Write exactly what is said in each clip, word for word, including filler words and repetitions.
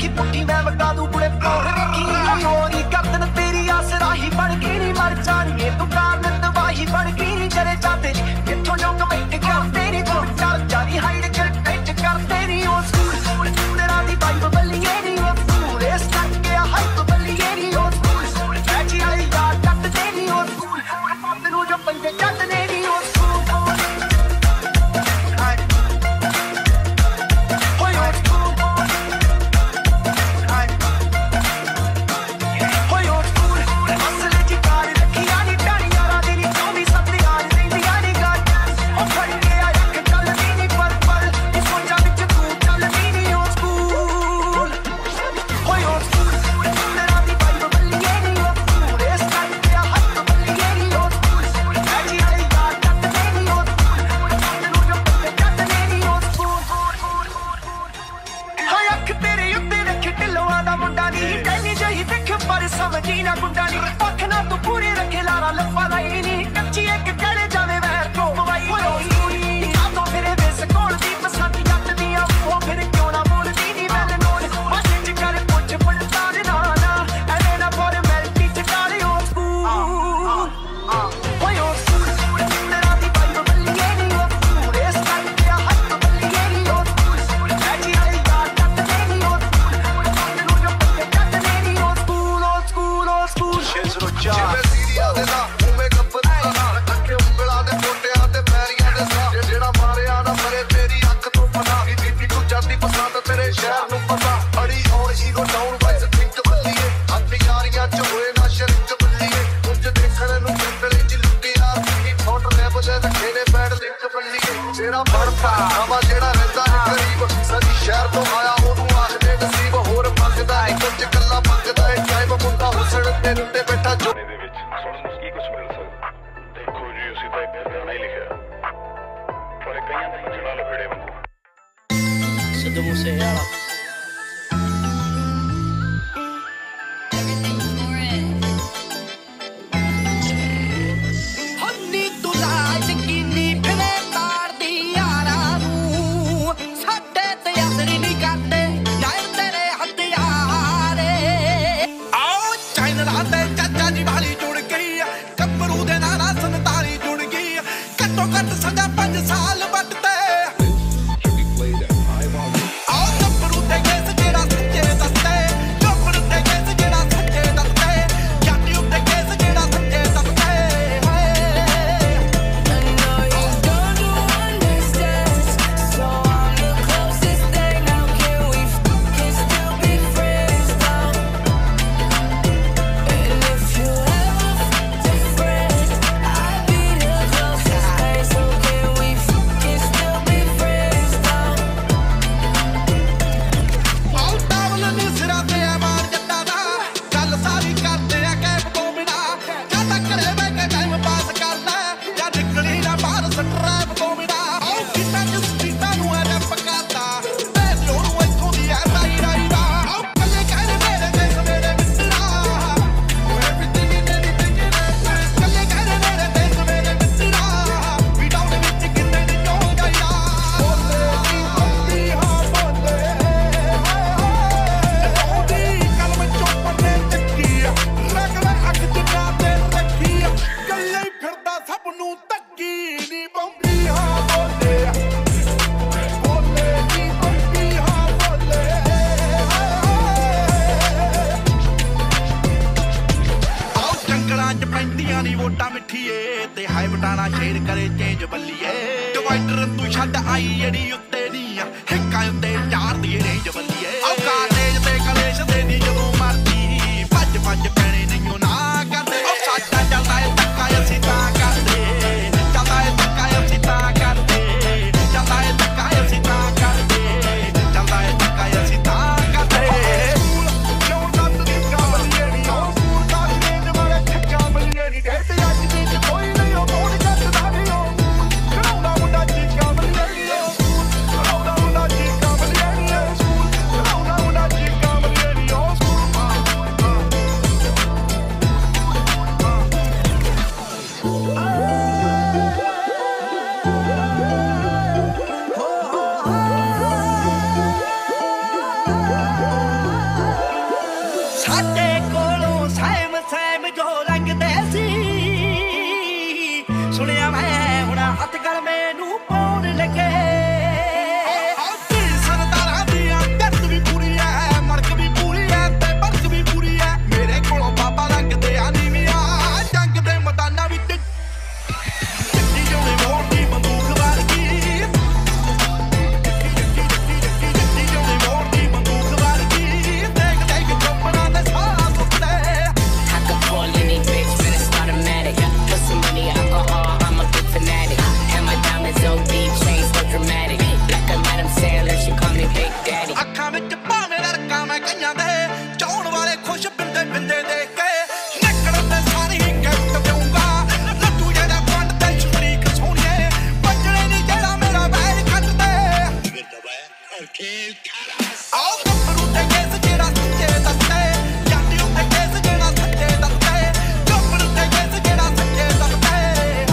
देखी पुट्ठी मैं मका दूं बुरे प्रोह देखी होनी गर्दन तेरी आसराही बन के नहीं मर जानिए तू कारण तबाही बन के नहीं चले जाते किथों जो कमेंट करते नहीं तू चल जानी हाइड कर टेंट करते नहीं ओ स्कूल तेरा दी वाइब बल्लिए नहीं ओ स्कूल इस करके हाइप बल्लिए नहीं ओ स्कूल बैठी आई यार टटदे नहीं ओ स्कूल तेनू जो पंजे टटदे नहीं ओ स्कूल ਸੁਣਿਆ ਮੈਂ ਹੁਣ ਹੱਥ ਗਲ ਮੈਨੂੰ ਪਾਉਣ ਲੱਗੇ ਸਰਦਾਰਾਂ ਦੀਆਂ ਜੱਟ ਵੀ ਪੂਰੀ ਐ ਮਰਕ ਵੀ ਪੂਰੀ ਐ ਤੇ ਬਰਕ ਵੀ ਪੂਰੀ ਐ ਮੇਰੇ ਕੋਲੋਂ ਬਾਬਾ ਲੰਘਦੇ ਆ ਨੀਵੀਆਂ ਜੰਗ ਦੇ ਮੈਦਾਨਾਂ ਵਿੱਚ ਜੱਟੀ ਜੋੜੇ ਮੋੜਦੀ ਬੰਦੂਕ ਵਰਗੀ ਜੱਟੀ ਜੋੜੇ ਮੋੜਦੀ ਬੰਦੂਕ ਵਰਗੀ ਦੇਖ ਦੇਖ ਚੋਪਰਾਂ ਦੇ ਸਾਹ ਸੁੱਤੇ I could pull any bitch, man, it's automatic. Put some money, alcohol, I'm a big fanatic. And my diamonds so deep, chains so dramatic. Like a Madam Sandler, she call me Big Daddy. ਅੱਖਾਂ ਵਿੱਚ ਭਾਵੇਂ ਰੜਕਾਂ ਮੈਂ ਕਈਆਂ ਦੇ ਚਾਉਣ ਵਾਲੇ ਖੁਸ਼ ਬਿੰਦੇ ਬਿੰਦੇ ਦੇਖ ਕੇ ਨਿਕਲਣ ਤੇ ਸਾਰੀ ਗਿਫਟ ਦੇਊਂਗਾ ਲੱਡੂ ਜਿਹੜਾ ਫੰਡ ਤੇ ਸ਼ਰੀਕ ਸੋਹਣੀਏ ਬੱਜਣੇ ਨਹੀਂ ਜਿਹੜਾ ਮੇਰਾ ਵੈਰ ਕੱਟ ਦੇ ਆਓ ਗੱਭਰੂ ਤੇ ਕੇਸ ਜਿਹੜਾ ਸੱਚੇ ਦੱਸਦੇ ਜਾਂਦੀ ਉੱਤੇ ਕੇਸ ਜਿਹੜਾ ਸੱਚੇ ਦੱਸਦੇ ਗੱਭਰੂ ਤੇ ਕੇਸ ਜਿਹੜਾ ਸੱਚੇ ਦੱਸਦੇ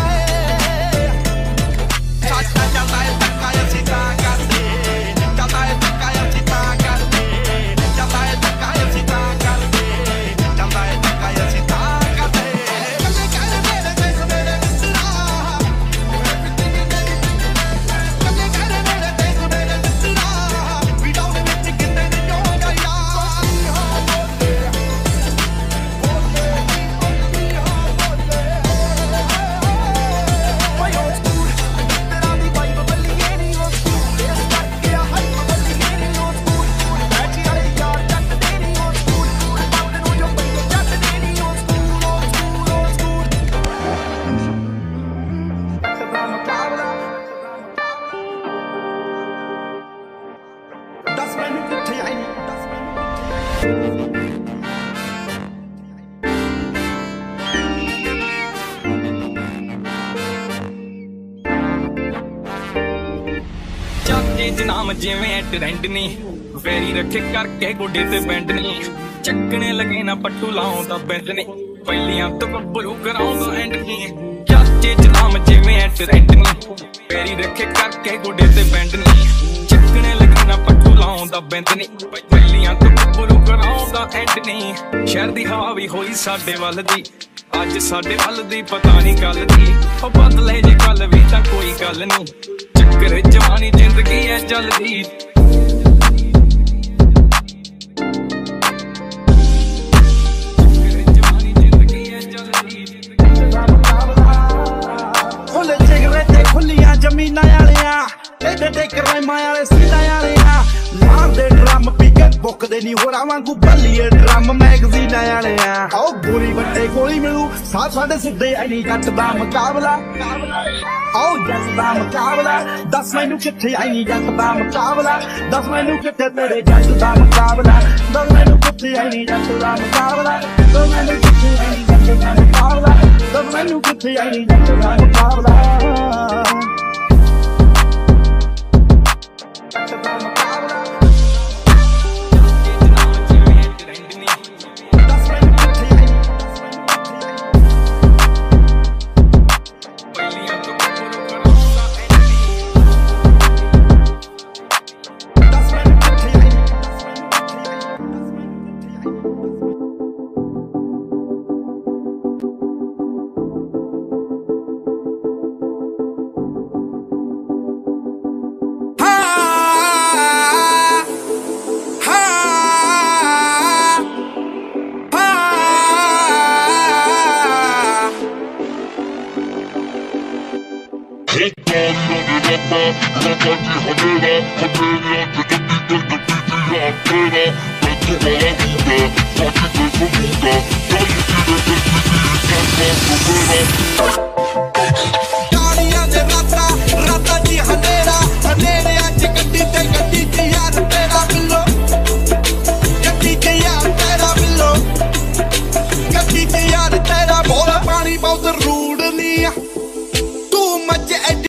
ਸਾਡਾ ਚੱਲਦਾ ਏ ਧੱਕਾ ਅਸੀਂ ਤਾਂ ਕਰਦੇ ਚੱਲਦਾ ਏ ਧੱਕਾ ਅਸੀਂ ਤਾਂ ਕਰਦੇ ਚੱਲਦਾ ਏ ਧੱਕਾ ਅਸੀਂ ਤਾਂ ਕਰਦੇ ਚੱਲਦਾ ਏ ਧੱਕਾ ਅਸੀਂ ਤਾਂ ਕਰਦੇ ਕੱਲੇ ਕਾਲੇ ਮੇਰੇ ਦੇਖ ਮੇਰੇ ਮਿੱਤਰਾ ਕੱਲੇ ਕਾਲੇ ਮੇਰੇ ਦੇਖ ਮੇਰੇ ਮਿੱਤਰਾ ਵੀਡਾਉ ਦੇ ਵਿੱਚ ਕਿਤੇ ਨਹੀਂ ਹੋਗਾ ਯਾਰ ਓਏ ਓ ਸਕੂਲ ਤੇਰਾ ਦੀ ਵਾਈਬ ਬੱਲੀਏ ਨਹੀਂ ਓ ਸਕੂਲ ਤੇਰਾ ਸਟਾਰਟ ਗਿਆ ਹਾਈਪ ਬੱਲੀਏ ਨਹੀਂ ਓ ਸਕੂਲ ਬੈਠੀ ਵਾਲੇ ਯਾਰ ਜੱਟ ਦੇ ਨਹੀਂ ਓ ਸਕੂਲ ਬੰਦ ਨੂੰ ਜੋ ਬੰਦੇ ਜੱਟ ਦੇ ਨਹੀਂ ਓ ਸਕੂਲ ਓ ਸਕੂਲ ਓ ਸਕੂਲ ਦਾ ਮੁਕਾਬਲਾ ਦੱਸ ਮੈਨੂੰ ਕਿੱਥੇ ਆਈ ਦੱਸ ਮੈਨੂੰ ਚਾਚੇ ਚ ਨਾਮ ਜਿਵੇਂ ਟ੍ਰੈਂਡ ਨੀ ਫੇਰੀ ਰੱਖੇ ਕਰਕੇ ਗੋਡੇ ਤੇ ਬੈਂਡ ਨੀ ਚੱਕਣੇ ਲੱਗੇ ਨਾ ਪੱਟੂ ਲਾਉਂਦਾ ਬੈਂਡ ਨੀ ਪਹਿਲੀਆਂ ਤੋਂ ਗੱਭਰੂ ਕਰਾਉਂਦਾ ਐਂਡ ਨੀ ਚਾਚੇ ਚ ਨਾਮ ਜਿਵੇਂ ਟ੍ਰੈਂਡ ਨੀ ਫੇਰੀ ਰੱਖੇ ਕਰਕੇ ਗੋਡੇ ਤੇ ਬੈਂਡ ਨੀ ਚੱਕਣੇ ਲੱਗੇ ਨਾ ਪੱਟੂ ਲਾਉਂਦਾ ਬੈਂਡ ਨੀ ਪਹਿਲੀਆਂ ਤੋਂ ਗੱਭਰੂ ਕਰਾਉਂਦਾ ਐਂਡ ਨੀ ਸ਼ਹਿਰ ਦੀ ਹਵਾ ਵੀ ਹੋਈ ਸਾਡੇ ਵੱਲ ਦੀ ਅੱਜ ਸਾਡੇ ਵੱਲ ਦੀ ਪਤਾ ਨਹੀਂ ਗੱਲ ਦੀ ਉਹ ਬਦਲੇ ਜੇ ਕੱਲ ਵੀ ਤਾਂ ਕੋਈ ਗੱਲ ਨਹੀਂ ਚੱਕਰ ਜਵਾਨੀ ਜ਼ਿੰਦਗੀ ਐ ਚੱਲਦੀ ਜਵਾਨੀ ਜ਼ਿੰਦਗੀ ਐ ਚੱਲਦੀ ਖੁੱਲੇ ਜਿਗਰੇ ਤੇ ਖੁੱਲੀਆਂ ਜ਼ਮੀਨਾਂ ਵਾਲਿਆਂ ਏਡੇ ਡੇ ਕਰਾਈਮਾਂ ਵਾਲੇ ਸੀਟਾਂ ਵਾਲਿਆਂ ਲਾਉਂਦੇ ਡਰਮ ਪੀ ਕੇ ਬੁੱਕਦੇ ਨਹੀਂ ਹੋਰਾਂ ਵਾਂਗੂ ਬੱਲੀਏ ਡਰਮ ਮੈਗਜ਼ੀਨਾਂ ਵਾਲਿਆਂ ਆਓ ਗੋਲੀ ਵੱਟੇ ਗੋਲੀ ਮਿਲੂ ਸਾਹ ਸਾਡੇ ਸਿੱਧੇ ਐ ਨਹੀਂ ਜੱਟ ਦਾ ਮੁਕਾਬਲਾ ਆਓ ਜੱਟ ਦਾ ਮੁਕਾਬਲਾ ਦੱਸ ਮੈਨੂੰ ਕਿੱਥੇ ਆਈ ਨਹੀਂ ਜੱਟ ਦਾ ਮੁਕਾਬਲਾ ਦੱਸ ਮੈਨੂੰ ਕਿੱਥੇ ਤੇਰੇ ਜੱਟ ਦਾ ਮੁਕਾਬਲਾ ਦੱਸ ਮੈਨੂੰ ਕਿੱਥੇ ਆਈ ਨਹੀਂ ਜੱਟ ਦਾ ਮੁਕਾਬਲਾ ਦੱਸ ਮੈਨੂੰ ਕਿੱਥੇ ਆਈ ਨਹੀਂ ਜੱਟ ਦਾ ਮੁਕਾਬਲਾ ਦੱਸ ਮੈਨੂੰ ਕਿੱਥੇ ਆਈ ਨਹੀਂ ਜੱਟ ਦਾ ਮੁਕਾਬਲਾ ਜੱਟ ਦਾ ਮੁਕਾਬਲਾ ਦੱਸ ਮੈਨੂੰ ਕਿੱਥੇ ਆਈ ਪਹਿਲੀਆਂ ਤੋਂ ਗੱਭਰੂ ਕਰਾਉਂਦਾ ਐਂਡ ਨੀ ਦੱਸ ਮੈਨੂੰ ਕਿੱਥੇ ਆਈ Thank you.